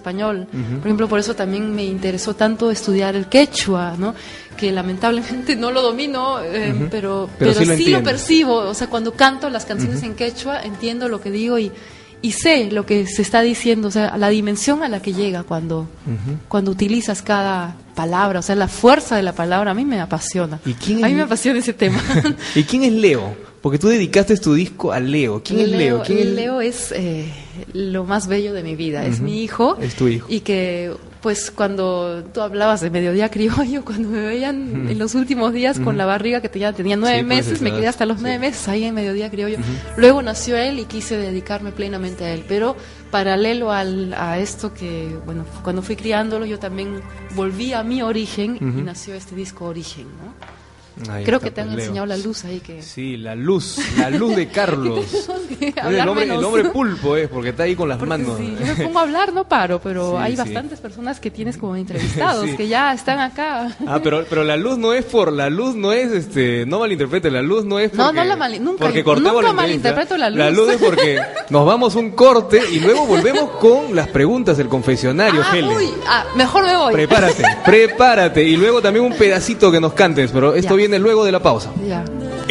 español. Por ejemplo, por eso también me interesó tanto estudiar el quechua, ¿no? Que lamentablemente no lo domino, pero sí lo percibo. O sea, cuando canto las canciones en quechua, entiendo lo que digo y sé lo que se está diciendo, o sea, la dimensión a la que llega cuando utilizas cada palabra, o sea, la fuerza de la palabra, a mí me apasiona. A mí me apasiona ese tema. ¿Y quién es Leo? Porque tú dedicaste tu disco a Leo. ¿Quién es Leo? Leo es lo más bello de mi vida, es mi hijo. Es tu hijo. Y que, pues, cuando tú hablabas de Mediodía Criollo, cuando me veían en los últimos días con la barriga que tenía 9 meses, me quedé hasta los 9 meses ahí en Mediodía Criollo. Luego nació él y quise dedicarme plenamente a él, pero paralelo a esto que, bueno, cuando fui criándolo, yo también volví a mi origen y nació este disco Origen, ¿no? Ahí creo está, que te han pues, enseñado la luz ahí que... Sí, la luz de Carlos. El hombre pulpo porque está ahí con las manos. Sí, yo me pongo a hablar, no paro, pero hay bastantes personas que tienes como entrevistados, que ya están acá. Pero la luz no es no malinterprete, la luz no es porque... nunca malinterpreto la luz. La luz es porque nos vamos un corte y luego volvemos con las preguntas del confesionario, Helen. Mejor me voy. Prepárate. Y luego también un pedacito que nos cantes, pero esto viene luego de la pausa. Ya.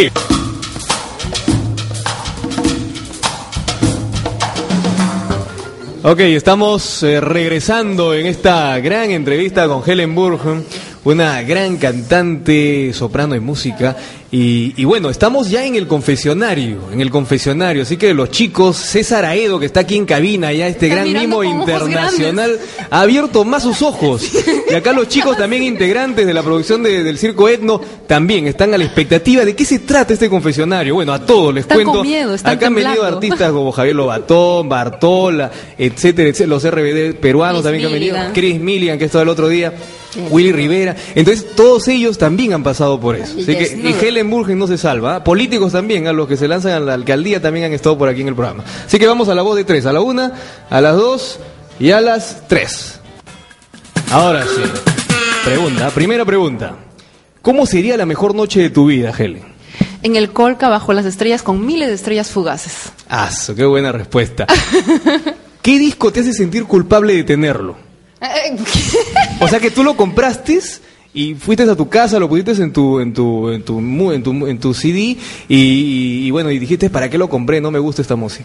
Ok, estamos regresando en esta gran entrevista con Helen Burgen, una gran cantante, soprano y música. Y bueno, estamos ya en el confesionario, así que los chicos, César Aedo, que está aquí en cabina, ya este gran mimo internacional, ha abierto más sus ojos. Y acá los chicos también integrantes de la producción del Circo Etno, también están a la expectativa de qué se trata este confesionario. Bueno, a todos les cuento. Con miedo, acá han venido artistas como Javier Lobatón, Bartola, etcétera, los RBD peruanos también que han venido, Chris Milligan, que estaba el otro día, Willy Rivera. Entonces todos ellos también han pasado por eso, así que y Helen Burgen no se salva, políticos también, a los que se lanzan a la alcaldía también han estado por aquí en el programa. Así que vamos a la voz de 3, a la 1, a las 2 y a las 3. Ahora sí, primera pregunta, ¿cómo sería la mejor noche de tu vida, Helen? En el Colca, bajo las estrellas, con miles de estrellas fugaces. Qué buena respuesta. ¿Qué disco te hace sentir culpable de tenerlo? O sea, que tú lo compraste y fuiste a tu casa, lo pusiste en tu CD y bueno, y dijiste, ¿para qué lo compré? No me gusta esta música.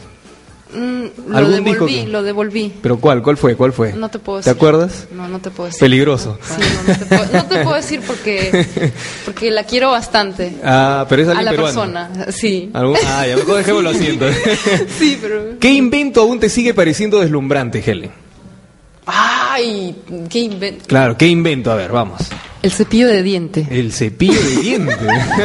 Lo devolví. ¿Pero cuál fue? No te puedo decir. ¿Te acuerdas? No te puedo decir. Peligroso. Sí, no te puedo decir porque la quiero bastante. Pero es alguien a la peruano. Persona, sí. Ya mejor dejémoslo así entonces. Sí, pero... ¿Qué invento aún te sigue pareciendo deslumbrante, Helen? ¡Ay! ¿Qué invento? Claro, ¿qué invento? A ver, vamos. El cepillo de diente. El cepillo de diente.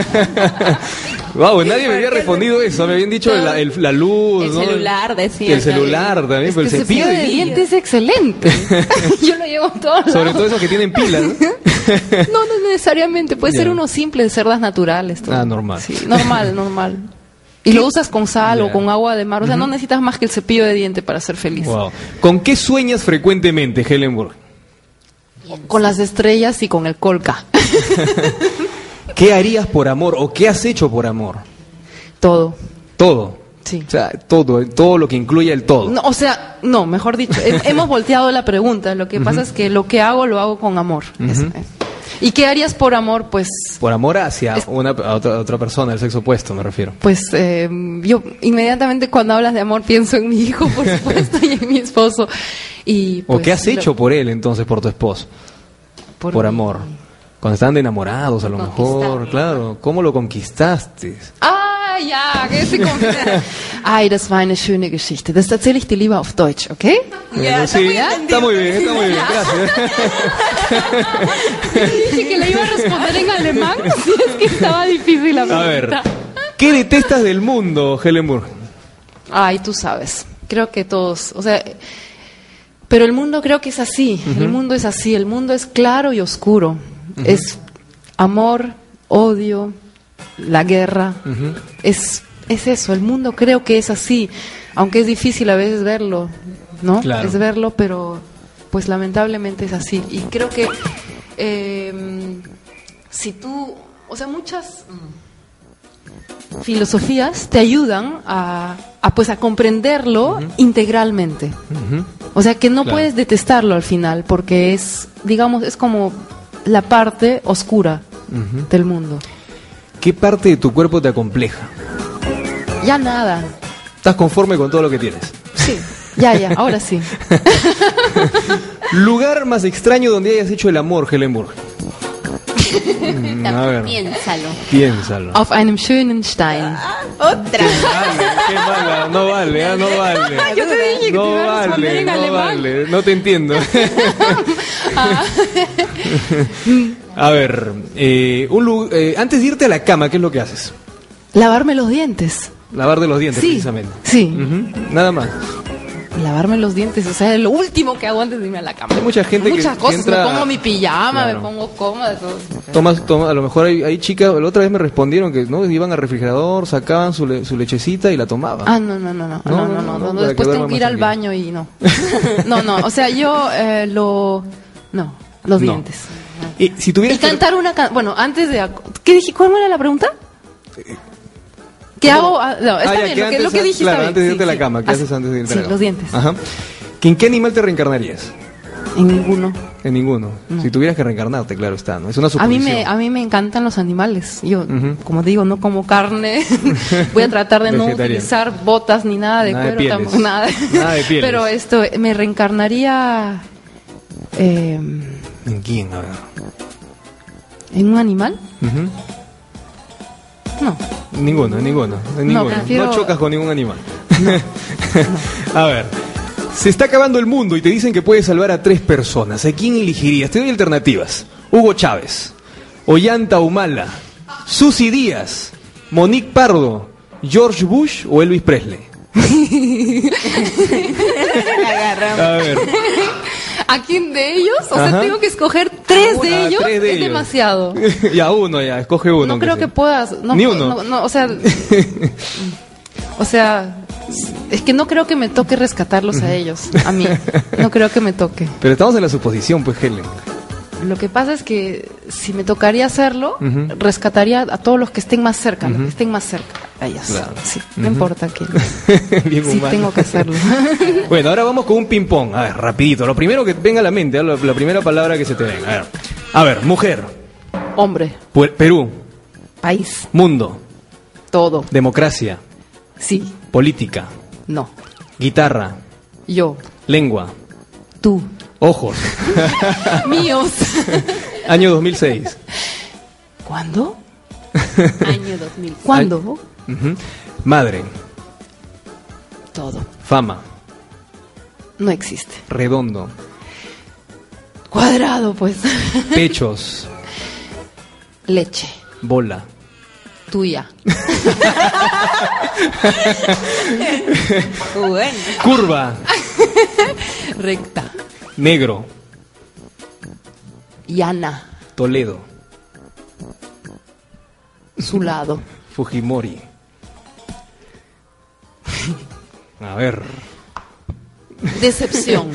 Wow, nadie me había respondido eso. Me habían dicho la luz. El celular, decía. El celular también, pero el cepillo de diente es excelente. Yo lo llevo todos. Sobre todo esos que tienen pilas, ¿no? No necesariamente. Puede ser uno simple, de cerdas naturales. Todo. Normal. Sí, normal. Y lo usas con sal o con agua de mar. O sea, no necesitas más que el cepillo de diente para ser feliz. Wow. ¿Con qué sueñas frecuentemente, Helen Burgen? Con las estrellas y con el Colca. ¿Qué harías por amor o qué has hecho por amor? Todo. ¿Todo? Sí. O sea, todo lo que incluye el todo. No, mejor dicho, hemos volteado la pregunta. Lo que pasa es que lo que hago, lo hago con amor. ¿Y qué harías por amor? Pues... Por amor hacia otra persona, del sexo opuesto, me refiero. Pues yo inmediatamente cuando hablas de amor pienso en mi hijo, por supuesto, y en mi esposo. Y, pues, ¿o qué has hecho por él entonces, por tu esposo? Por amor. Cuando estaban de enamorados, a lo mejor, claro. ¿Cómo lo conquistaste? Ja, que se conquista. Das war eine schöne Geschichte. Das erzähle ich dir lieber auf Deutsch, ¿ok? Está muy bien, gracias. Dije que le iba a responder en alemán, si es que estaba difícil la pregunta. A ver, ¿qué detestas del mundo, Helen Burgen? Tú sabes. Creo que todos, pero el mundo creo que es así. El mundo es así. El mundo es claro y oscuro. Es amor, odio, la guerra. Es eso. El mundo creo que es así. Aunque es difícil a veces verlo, ¿no? Claro. Es verlo, pero pues lamentablemente es así. Y creo que si tú, muchas filosofías te ayudan a comprenderlo integralmente. O sea, que no puedes detestarlo al final, porque es, digamos, es como la parte oscura del mundo. ¿Qué parte de tu cuerpo te acompleja? Ya nada. ¿Estás conforme con todo lo que tienes? Sí, ya, ahora sí. ¿Lugar más extraño donde hayas hecho el amor, Helen Burge? A ver. Piénsalo. Auf einem schönen Stein. Otra. Qué mala, no vale. Yo te dije que no te iba a responder en alemán. Vale, no te entiendo. A ver, antes de irte a la cama, ¿qué es lo que haces? Lavarme los dientes. Lavarte los dientes, sí, precisamente. Sí. Nada más. Lavarme los dientes, o sea, es lo último que hago antes de irme a la cama. Hay mucha gente Muchas que cosas, entra... me pongo mi pijama, claro. me pongo cómoda, todo. Toma, a lo mejor hay chicas, la otra vez me respondieron que no iban al refrigerador, sacaban su lechecita y la tomaban. Ah, no. Después tengo que ir al baño y no. No, o sea, yo los dientes. Y si tuvieras y cantar una bueno, antes de ¿qué dije? ¿Cuál era la pregunta? ¿Qué hago? No, está bien, lo que dijiste. Claro, antes de irte a la cama. ¿Qué haces antes de irte a la cama? Los dientes. Ajá. ¿En qué animal te reencarnarías? En ninguno. En ninguno. No. Si tuvieras que reencarnarte, claro está, ¿no? Es una suposición. A mí me encantan los animales. Yo, como digo, no como carne. Voy a tratar de no utilizar botas ni nada de cuero. Tampoco, nada de pieles. Pero me reencarnaría... ¿En quién? A ver. ¿En un animal? No. Ninguno. No chocas con ningún animal. No. A ver. Se está acabando el mundo y te dicen que puedes salvar a 3 personas. ¿A quién elegirías? Te doy alternativas. Hugo Chávez, Ollanta Humala, Susy Díaz, Monique Pardo, George Bush o Elvis Presley. A ver. ¿A quién de ellos? O sea, tengo que escoger 3 de ellos. Es demasiado. Ya, escoge uno. No creo que puedas. Ni uno. No, o sea, es que no creo que me toque rescatarlos a ellos, a mí. No creo que me toque. Pero estamos en la suposición, pues, Helen. Lo que pasa es que si me tocaría hacerlo, rescataría a todos los que estén más cerca, los que estén más cerca a ellos. Claro. Sí, no importa quién. Sí, tengo que hacerlo. Bueno, ahora vamos con un ping-pong. A ver, rapidito. Lo primero que venga a la mente, la primera palabra que se te venga. A ver, mujer. Hombre. Perú. País. Mundo. Todo. Democracia. Sí. Política. No. Guitarra. Yo. Lengua. Tú. Ojos. Míos. Año 2006. ¿Cuándo? Año 2006. ¿Cuándo? Madre. Todo. Fama. No existe. Redondo. Cuadrado, pues. Pechos. Leche. Bola. Tuya. Bueno. Curva. Recta. Negro. Llana. Toledo. Su lado. Fujimori. A ver. Decepción.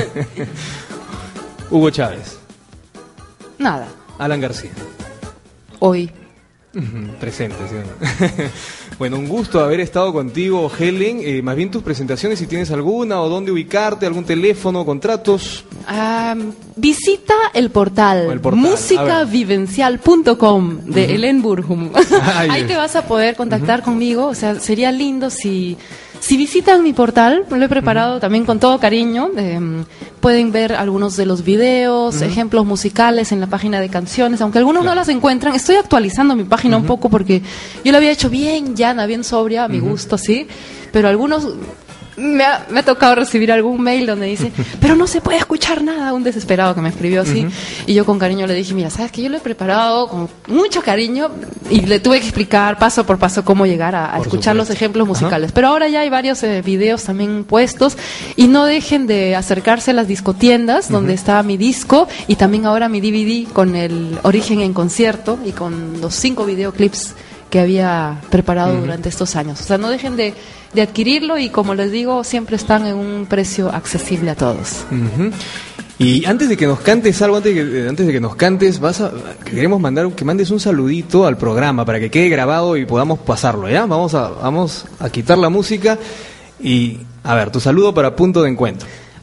Hugo Chávez. Nada. Alan García. Hoy. Presente, ¿sí? Bueno, un gusto haber estado contigo, Helen. Más bien tus presentaciones, si tienes alguna, o dónde ubicarte, algún teléfono, contratos. Visita el portal musicavivencial.com de Helen Burgum. Ahí te vas a poder contactar conmigo. O sea, sería lindo si visitan mi portal, lo he preparado también con todo cariño. Pueden ver algunos de los videos, ejemplos musicales en la página de canciones, aunque algunos no las encuentran. Estoy actualizando mi página un poco porque yo la había hecho bien llana, bien sobria, a mi gusto, sí. Pero algunos... Me ha tocado recibir algún mail donde dice, pero no se puede escuchar nada, un desesperado que me escribió así, y yo con cariño le dije, mira, sabes que yo lo he preparado con mucho cariño y le tuve que explicar paso por paso cómo llegar a escuchar los ejemplos musicales. Pero ahora ya hay varios videos también puestos, y no dejen de acercarse a las discotiendas donde está mi disco, y también ahora mi DVD con el Origen en concierto y con los 5 videoclips que había preparado durante estos años. O sea, no dejen de adquirirlo, y como les digo, siempre están en un precio accesible a todos. Y antes de que nos cantes algo, antes de que nos cantes, queremos que mandes un saludito al programa para que quede grabado y podamos pasarlo, ¿ya? Vamos a quitar la música y, a ver, tu saludo para Punto de Encuentro.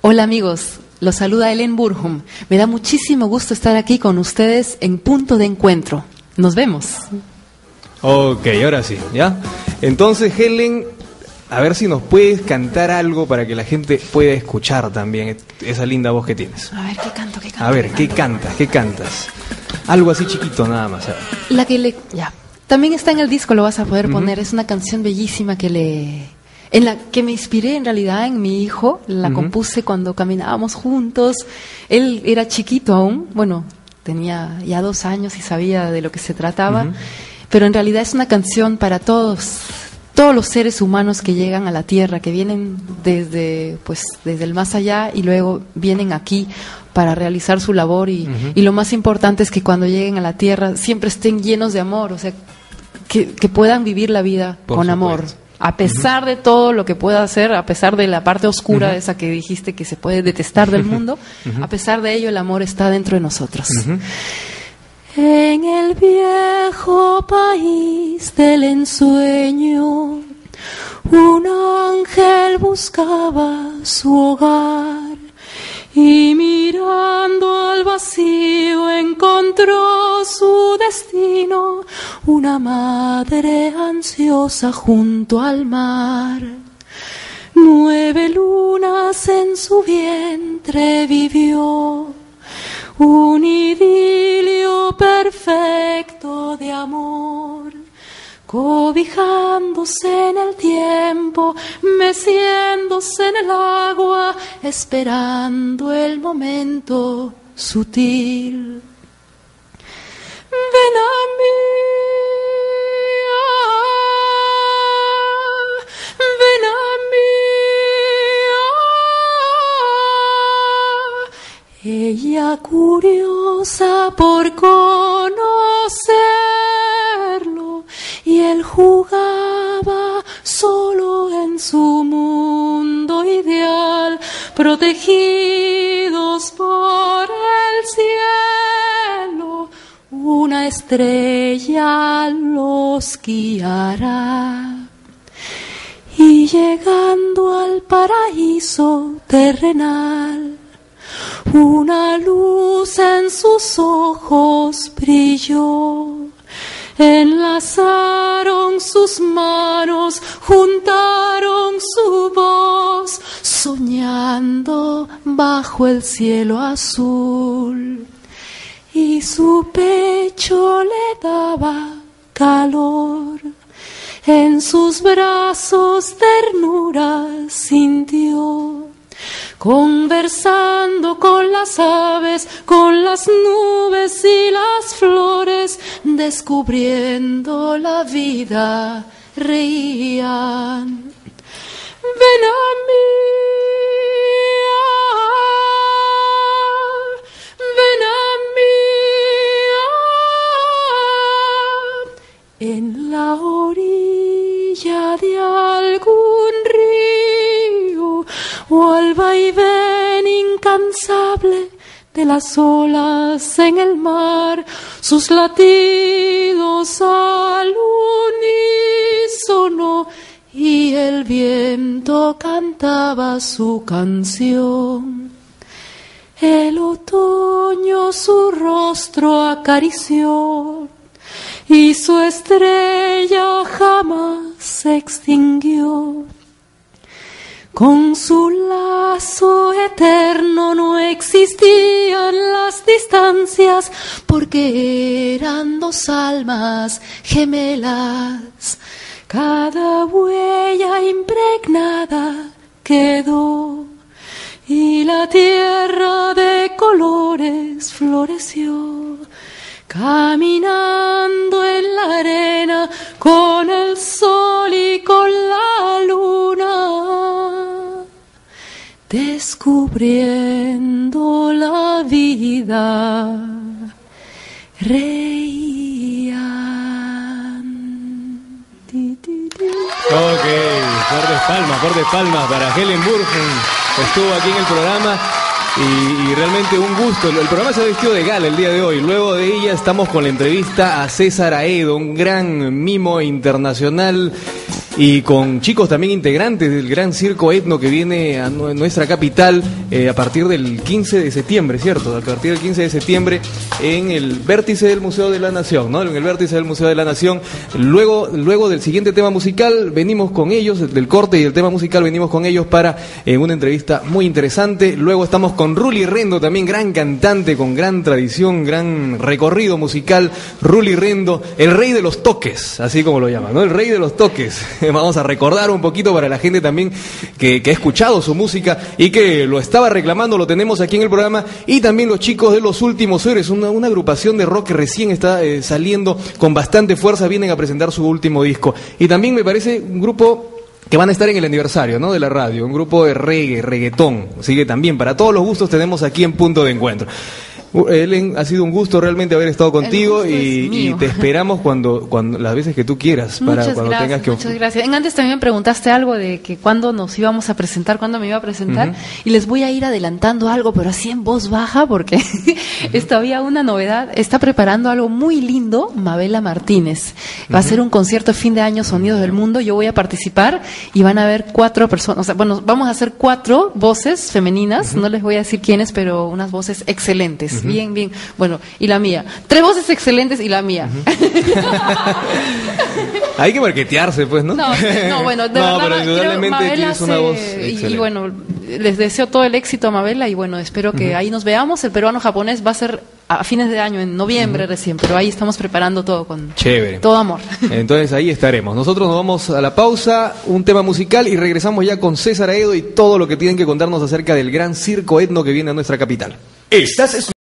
Hola amigos, los saluda Helen Burham. Me da muchísimo gusto estar aquí con ustedes en Punto de Encuentro. Nos vemos. Ok, ahora sí, ¿ya? Entonces, Helen, a ver si nos puedes cantar algo para que la gente pueda escuchar también esa linda voz que tienes. A ver, ¿qué canto? A ver, ¿qué cantas? Algo así chiquito nada más. La que le... Ya. También está en el disco, lo vas a poder poner. Es una canción bellísima en la que me inspiré en realidad en mi hijo. La compuse cuando caminábamos juntos. Él era chiquito aún, bueno, tenía ya 2 años y sabía de lo que se trataba. Pero en realidad es una canción para todos los seres humanos que llegan a la Tierra, que vienen desde el más allá y luego vienen aquí para realizar su labor. Y lo más importante es que cuando lleguen a la Tierra siempre estén llenos de amor, o sea, que puedan vivir la vida con amor. A pesar de todo lo que pueda hacer, a pesar de la parte oscura esa que dijiste que se puede detestar del mundo, a pesar de ello el amor está dentro de nosotros. En el viejo país del ensueño, un ángel buscaba su hogar y mirando al vacío encontró su destino, una madre ansiosa junto al mar. 9 lunas en su vientre vivió, un idilio perfecto de amor, cobijándose en el tiempo, meciéndose en el agua, esperando el momento sutil. Ven a mí, ven a mí. Ella curiosa por conocerlo, y él jugaba solo en su mundo ideal, protegidos por el cielo, una estrella los guiará. Y llegando al paraíso terrenal, una luz en sus ojos brilló. Enlazaron sus manos, juntaron su voz, soñando bajo el cielo azul. Y su pecho le daba calor, en sus brazos ternura sintió. Conversando con las aves, con las nubes y las flores, descubriendo la vida, reían. Ven a mí, ven a mí, en la orilla de algún río, o al vaivén incansable de las olas en el mar, sus latidos al unísono, y el viento cantaba su canción. El otoño su rostro acarició, y su estrella jamás se extinguió. Con su lazo eterno no existían las distancias, porque eran 2 almas gemelas. Cada huella impregnada quedó, y la tierra de colores floreció, caminando en la arena con el sol y con la luna, descubriendo la vida, reían. Ok, fuertes palmas para Helen Burham, estuvo aquí en el programa. Y realmente un gusto. El programa se ha vestido de gala el día de hoy. Luego de ella estamos con la entrevista a César Aedo, un gran mimo internacional y con chicos también integrantes del gran circo etno que viene a nuestra capital a partir del 15 de septiembre, ¿cierto? A partir del 15 de septiembre en el vértice del Museo de la Nación, ¿no? En el vértice del Museo de la Nación. Luego del siguiente tema musical venimos con ellos, del corte y el tema musical venimos con ellos para una entrevista muy interesante. Luego estamos con Rully Rendo, también gran cantante con gran tradición, gran recorrido musical. Rully Rendo, el rey de los toques, así como lo llaman, ¿no? El rey de los toques. Vamos a recordar un poquito para la gente también que ha escuchado su música y que lo estaba reclamando, lo tenemos aquí en el programa. Y también los chicos de Los Últimos Héroes, una agrupación de rock que recién está saliendo con bastante fuerza, vienen a presentar su último disco. Y también me parece un grupo que van a estar en el aniversario, ¿no?, de la radio, un grupo de reggaetón. Así que también para todos los gustos tenemos aquí en Punto de Encuentro. Ellen, ha sido un gusto realmente haber estado contigo y te esperamos cuando las veces que tú quieras para cuando tengas que... Muchas gracias. Antes también me preguntaste algo de que cuándo nos íbamos a presentar, cuándo me iba a presentar, y les voy a ir adelantando algo, pero así en voz baja, porque todavía una novedad. Está preparando algo muy lindo Mabela Martínez. Va a ser un concierto de fin de año, Sonidos del Mundo. Yo voy a participar y van a haber 4 personas, o sea, bueno, vamos a hacer 4 voces femeninas, no les voy a decir quiénes, pero unas voces excelentes. Bien, bien. Bueno, y la mía. 3 voces excelentes y la mía. Hay que marketearse, pues, ¿no? No, bueno, de verdad, pero indudablemente tienes una voz excelente. Y bueno, les deseo todo el éxito a Mabela y bueno, espero que ahí nos veamos. El peruano-japonés va a ser a fines de año, en noviembre recién, pero ahí estamos preparando todo con todo amor. Entonces ahí estaremos. Nosotros nos vamos a la pausa, un tema musical y regresamos ya con César Aedo y todo lo que tienen que contarnos acerca del gran circo etno que viene a nuestra capital.